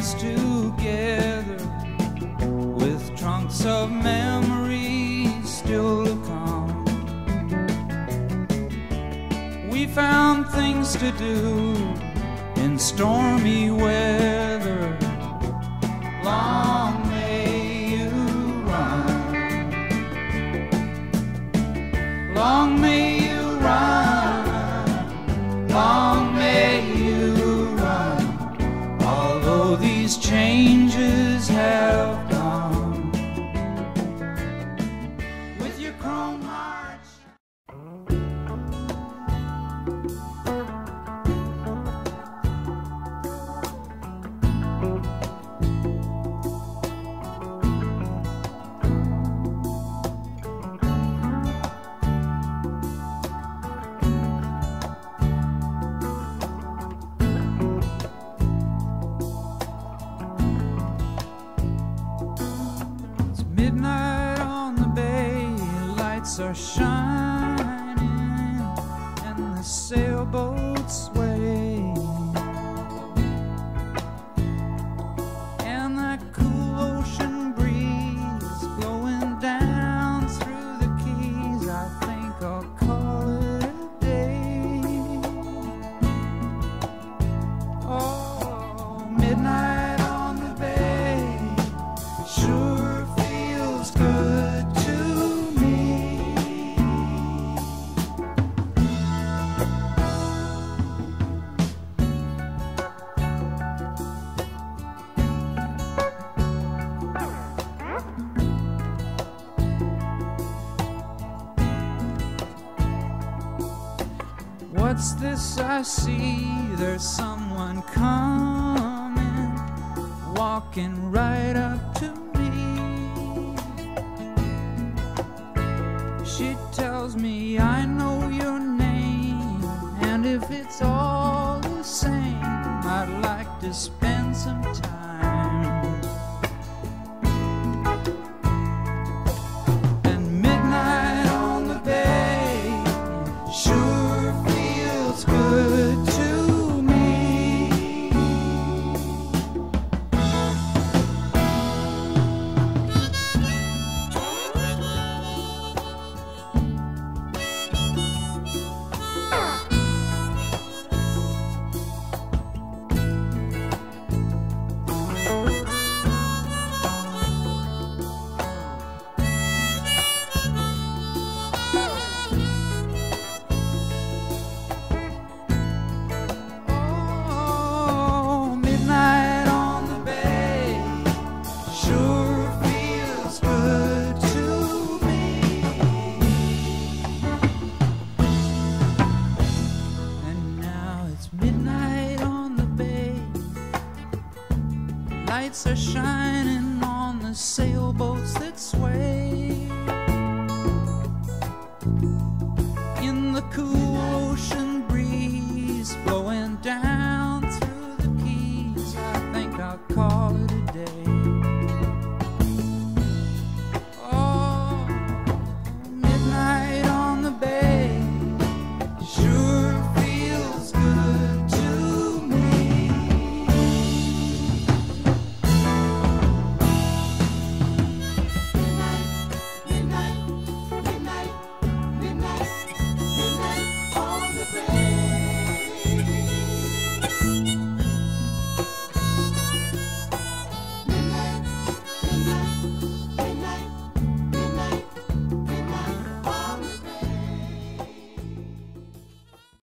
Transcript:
nights together, with trunks of memories still to come. We found things to do in stormy weather. Long may you run, long may you run, long may you run, although these changes have come. With your chrome heart. Midnight on the bay, lights are shining and the sailboats sway, and that cool ocean breeze blowing down through the keys. I think I'll call it a day. Oh, midnight on the bay, sure good to me. What's this I see? There's someone coming, walking right up to me. She tells me I know your name, and if it's all the same, I'd like to spend some time. And midnight on the bay sure feels good to me. Midnight on the bay, lights are shining on the sailboats that sway.